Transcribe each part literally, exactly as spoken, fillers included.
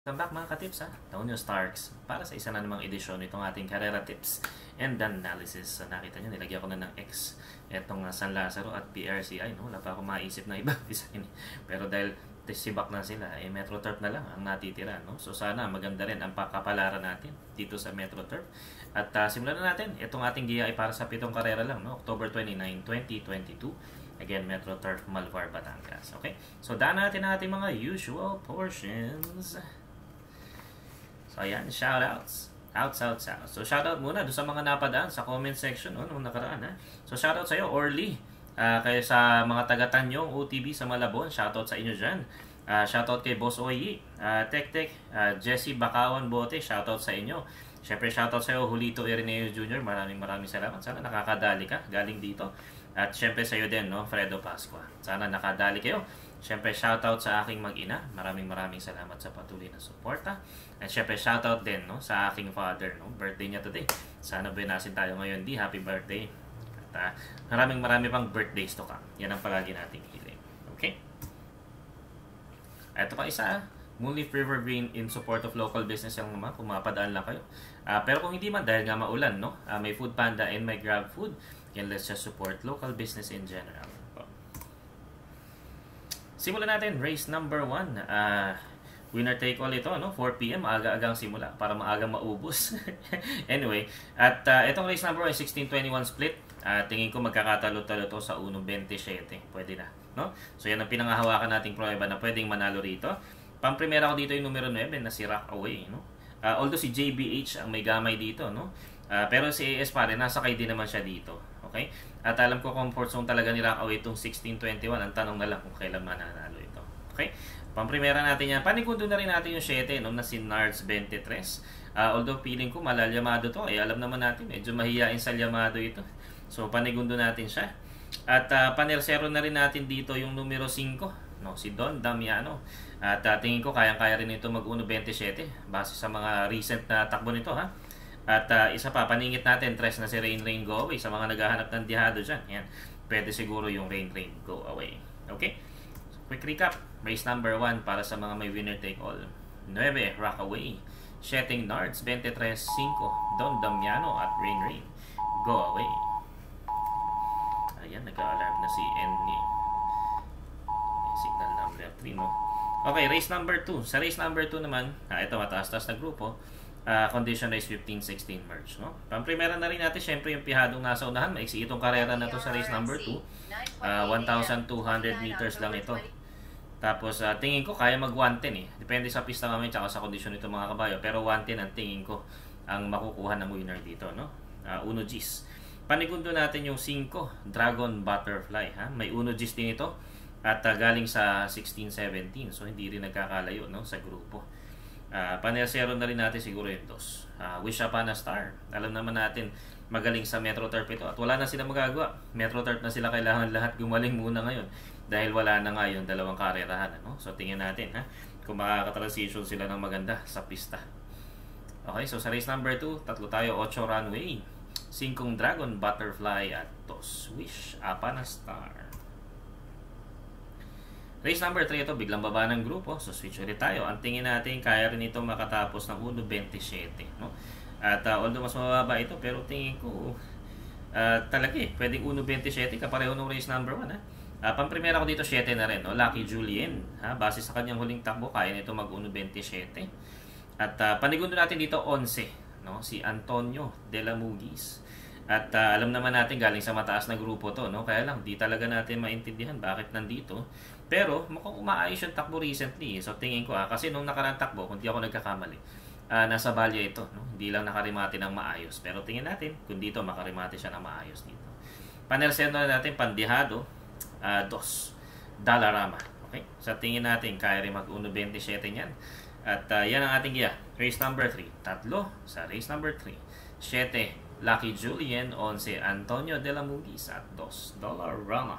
Welcome back mga ka-tips ha, Tonyo Starks para sa isa na namang edisyon itong ating Carrera Tips and Analysis. So, nakita nyo, nilagyan ko na ng X itong uh, San Lazaro at P R C I. No? Wala pa ako maisip na ibang design. Pero dahil sibak na sila, eh, Metro Turf na lang ang natitira. No? So sana maganda rin ang pakapalaran natin dito sa Metro Turf. At uh, simulan na natin. Itong ating giya ay para sa pitong karera lang, no? October twenty-ninth, twenty twenty-two. Again, Metro Turf, Malvar, Batangas. Okay? So daan natin ang ating mga usual portions. So, ayan, shoutouts. Outs, outs, outs. So, shoutout muna doon sa mga napadaan sa comment section no, nung nakaraan. Ha? So, shoutout sa iyo, Orly. Uh, kayo sa mga taga-Tanyong, O T B sa Malabon. Shoutout sa inyo dyan. Uh, shoutout kay Boss Oyi. Uh, Tek Tek, uh, Jesse Bakawan Bote. Shoutout sa inyo. Siyempre, shoutout sa iyo, Julito Ireneo Junior Maraming maraming salamat. Sana nakakadali ka galing dito. At siyempre sa iyo din, no, Fredo Pascua. Sana nakadali kayo. Siyempre, shoutout sa aking mag-ina. Maraming maraming salamat sa patuloy na suporta. At siyempre, shoutout din no, sa aking father. No? Birthday niya today. Sana binasin tayo ngayon. Di, happy birthday. At uh, maraming marami pang birthdays to come. Yan ang palagi nating hiling. Okay? Ito pa isa. Moonleaf River Green in support of local business yung mga pumapadaan lang kayo. Uh, pero kung hindi man, dahil nga maulan, no? Uh, may Food Panda and may Grab Food. Again, let's just support local business in general. Simulan natin, race number one. Uh, winner take all ito, no? four p m aga-agang simula para maagang maubos. Anyway, at uh, itong race number one, sixteen twenty-one split. Uh, tingin ko magkakatalo-talo to sa one twenty-seven. Pwede na, no? So yan ang pinangahawakan nating prueba na pwedeng manalo rito. Pang-primera ko dito yung numero nine na si Rockaway, no? Uh, although si J B H ang may gamay dito, no? Uh, pero si A S pa rin, nasakay din naman siya dito. Okay? At alam ko comfort zone talaga ni Rockaway itong sixteen twenty-one. Ang tanong na lang kung kailan mananalo ito. Okay? Pamprimera natin yan. Panigundo na rin natin yung seven, no, na si Nards twenty-three. Uh, although feeling ko malal Yamado to. Eh, alam naman natin, medyo mahihain sa Yamado ito. So, panigundo natin siya. At uh, panersero na rin natin dito yung numero five, no, si Don Damiano. At uh, tingin ko kayang-kaya rin ito mag one twenty-seven base sa mga recent na takbo nito, ha? At uh, isa pa, paningit natin, tres na si Rain Rain Go Away. Sa mga naghahanap ng dihado dyan, yan, pwede siguro yung Rain Rain Go Away. Okay? So, quick recap. Race number one para sa mga may winner take all. nine, Rockaway. seven, Nards. twenty-three, five, Don Damiano at Rain Rain Go Away. Ayan, nag-alarm na si Andy. Signal number three, no? Okay, race number two. Sa race number two naman, ah, ito mataas-taas na grupo. Uh, condition race fifteen sixteen merge, no? Pamprimera na rin natin, syempre yung pihadong nasa unahan. Maiksi itong karera na to sa race number two. Uh, one thousand two hundred meters lang ito. Tapos uh, tingin ko kaya mag one ten eh. Depende sa pista mamaya tsaka sa kondisyon nito mga kabayo. Pero one ten ang tingin ko ang makukuha ng winner dito, no? Uh, uno Gs. Panigundo natin yung five, Dragon Butterfly, ha? May uno Gs din ito. At uh, galing sa sixteen seventeen. So hindi rin nagkakalayo, no, sa grupo. Uh, panersero na rin natin siguro yung dos. Uh, Wish Upon a Star. Alam naman natin magaling sa Metro Turf ito. At wala na sila magagawa. Metro Turf na sila, kailangan lahat gumaling muna ngayon. Dahil wala na nga yung dalawang karerahan. Ano? So tingnan natin, ha, kung makaka-transition sila ng maganda sa pista. Okay, so sa race number two, tatlo tayo. eight Runway, five Dragon Butterfly at dos Wish Upon a Star. Race number three, ito biglang baba ng grupo. So switch ulit tayo. Ang tingin natin kaya rin ito makatapos ng one twenty-seven, no? At uh, although mas mababa ito, pero tingin ko uh, talaga eh, pwedeng one twenty-seven kapareho ng race number one, ha. Uh, Pamprimera ko dito seven na rin, no? Lucky Julien, ha? Base sa kanyang huling takbo, kaya nito mag one twenty-seven. At uh, panigundo natin dito eleven, no? Si Antonio de la Mugis. At uh, alam naman natin galing sa mataas na grupo to, no? Kaya lang di talaga natin maintindihan bakit nandito. Pero mukhang umaayos yung takbo recently. So tingin ko, ah, kasi nung nakarang takbo, kung di ako nagkakamali, uh, nasa balya ito, no? Hindi lang nakarimate ng maayos. Pero tingin natin kung dito makarimate siya ng maayos dito. Panersero na natin pandihado, uh, dos Dalarama. Okay? So tingin natin kaya rin mag one twenty-seven yan. At uh, yan ang ating giya. Race number three. Tatlo sa race number three. seven, Lucky Julien. eleven, Antonio de la Mugis at dos Dalarama.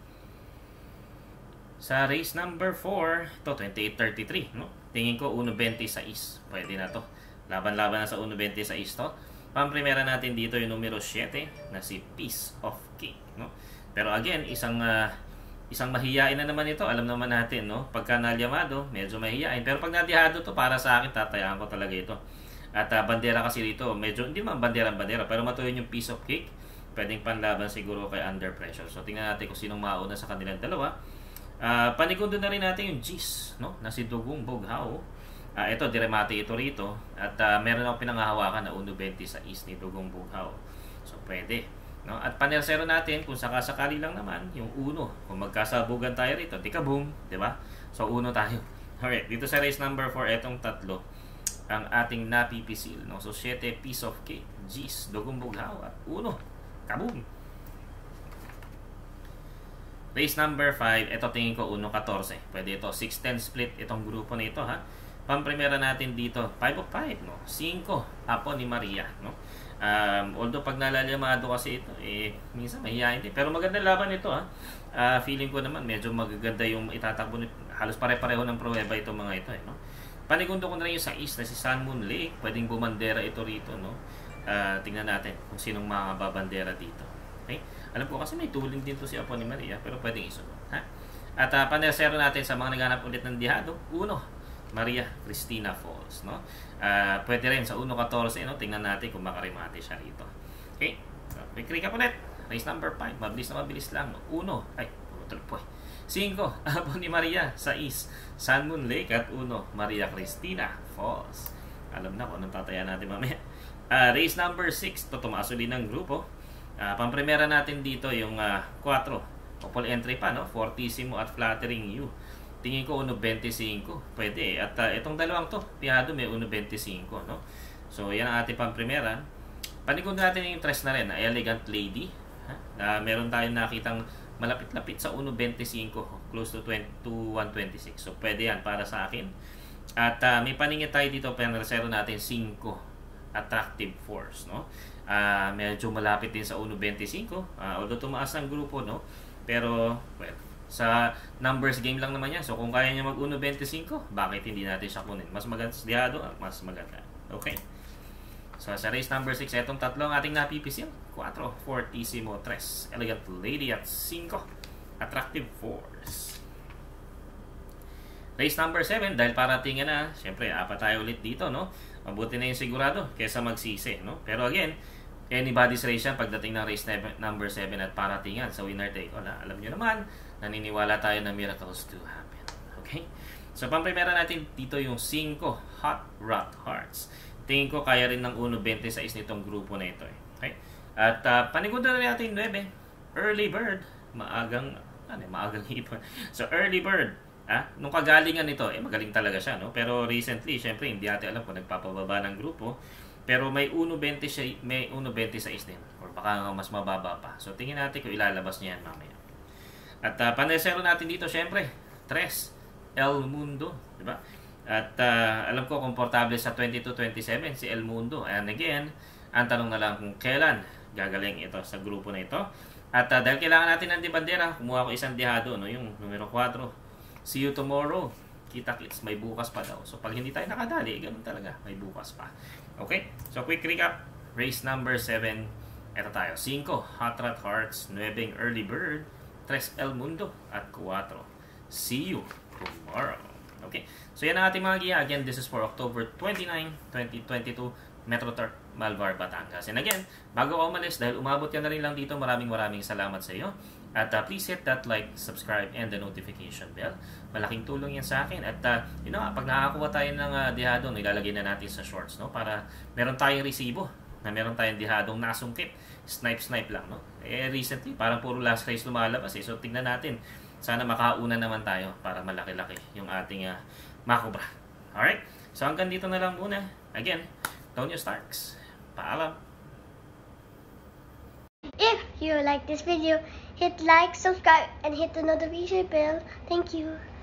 Sa race number four, ito twenty-eight thirty-three, no? Tingin ko one twenty-six. Pwede na to. Laban-laban na sa one twenty-six to. Pamprimera natin dito yung numero seven na si Piece of Cake, no? Pero again, isang uh, isang mahiyain na naman ito. Alam naman natin, no? Pagka nalyamado, medyo mahiyain. Pero pag nadihado to, para sa akin, tatayaan ko talaga ito. At uh, bandera kasi dito, medyo, hindi man bandera-bandera, pero matuloy yung piece of cake. Pwedeng panlaban siguro kay under pressure. So, tingnan natin kung sinong mauna sa kanilang dalawa. Uh, panigundo na rin natin yung G's, no? Na si Dugong Bughao. Uh, ito, diremate ito rito. At uh, meron akong pinangahawakan na one twenty sa is ni Dugong Bughao. So, pwede. No? At panersero natin, kung sakasakali lang naman, yung uno. Kung magkasabugan tayo rito, di ka boom, di ba? So, uno tayo. Alright, dito sa race number four, etong tatlo, ang ating napipisil. No? So, seven piece of cake, G's, Dugong Bughao, at uno. Kaboom! Race number five, ito tingin ko one fourteen. Pwede ito, six ten split itong grupo na ito, ha? Pamprimera natin dito, five of five, no? five, Apo ni Maria, no? Um, although pag nalalyamado kasi ito, eh, minsan mahihayin din. Pero maganda laban ito, ha? Uh, feeling ko naman, medyo magaganda yung itatakbo. Halos pare-pareho ng pruweba itong mga ito, eh, no? Panigundo ko na rin yung sa east na si Sun Moon Lake. Pwedeng bumandera ito rito, no? Uh, tingnan natin kung sinong mga babandera dito. Okay? Alam ko kasi may tuling din to si Apo ni Maria, pero pwedeng isunod, ha? At uh, panersero natin sa mga naghanap ulit ng dihado, uno, Maria Cristina Falls, no? Uh, pwede rin sa one fourteen, no? Tingnan natin kung makarimate siya rito. Okay? So, quick recap ulit. Race number five, mabilis na mabilis lang. Uno, ay, putol po eh. Cinco, Apo ni Maria sa East, Sun Moon Lake, at uno, Maria Cristina Falls. Alam na kung anong tataya natin mamaya. Uh, race number six, to tumaas ulit ng grupo. Uh, pamprimera natin dito yung uh, four. Couple entry pa, no? Fortissimo at Flattering You. Tingin ko one twenty-five. Pwede eh. At uh, itong dalawang to, piyado may one twenty-five, no? So, yan ang ating pamprimera. Panigod natin yung tres na rin, na Elegant Lady. Ha? Uh, meron tayong nakitang malapit-lapit sa one twenty-five, close to, twenty, to one twenty-six. So, pwede yan para sa akin. At uh, may paningit tayo dito, penresero natin five. Attractive Force, no? Uh, medyo malapit din sa one twenty-five. Uh, although tumaas ang grupo, no? Pero, well, sa numbers game lang naman yan. So, kung kaya niya mag one twenty-five, bakit hindi natin siya kunin? Mas maganda sa dihado, mas maganda. Okay? So, sa race number six, etong tatlo ang ating napipisil. four, Fortissimo, three, Elegant Lady, at five, Attractive Force. Race number seven, dahil parating na, syempre, apat tayo ulit dito, no? Mabuti na yung sigurado kesa magsisi, no? Pero again, anybody's race yan pagdating ng race number seven at paratingan sa winner take all. Alam nyo naman, naniniwala tayo na miracles to happen. Okay? So, pamprimera natin dito yung five Hot Rot Hearts. Tingin ko kaya rin ng one twenty-six nitong grupo na ito. Eh. Okay? At uh, panigundo na natin nine, Early Bird. Maagang, ano, maagang hipon. So, Early Bird. Ah, nung kagalingan nito, eh magaling talaga siya, no? Pero recently, syempre, hindi natin alam kung nagpapababa ng grupo. Pero may one twenty siya, may one twenty-six din. Or baka mas mababa pa. So, tingin natin kung ilalabas niya yan mamaya. At uh, panesero natin dito, syempre, tres, El Mundo, di ba? At uh, alam ko, komportable sa twenty-two twenty-seven si El Mundo. And again, ang tanong na lang kung kailan gagaling ito sa grupo na ito. At uh, dahil kailangan natin ng dibandera, kumuha ko isang dihado, no? Yung numero four. See you tomorrow. Kita-kits, may bukas pa daw. So, pag hindi tayo nakadali, ganun talaga. May bukas pa. Okay? So, quick recap. Race number seven. Ito tayo. five, Hot Rod Hearts. nine, Early Bird. three, El Mundo. At four. See you tomorrow. Okay? So, yan ang ating mga giya. Again, this is for October twenty-ninth, twenty twenty-two. Metro Turk, Malvar, Batangas. And again, bago ako umalis, dahil umabot ka na rin lang dito, maraming maraming salamat sa iyo. At uh, please hit that like, subscribe, and the notification bell. Malaking tulong yan sa akin. At uh, you know, pag nakakakuha tayo ng uh, dihado, ilalagay na natin sa shorts, no? Para meron tayong resibo, na meron tayong dihadong nasungkit. Snipe-snipe lang, no? Eh, recently, parang puro last race lumalabas, eh. So, tignan natin. Sana makauna naman tayo para malaki-laki yung ating uh, makubra. Alright? So, hanggang dito na lang muna. Again, Tonyo Starks. Paalam. If you like this video, hit like, subscribe, and hit the notification bell. Thank you.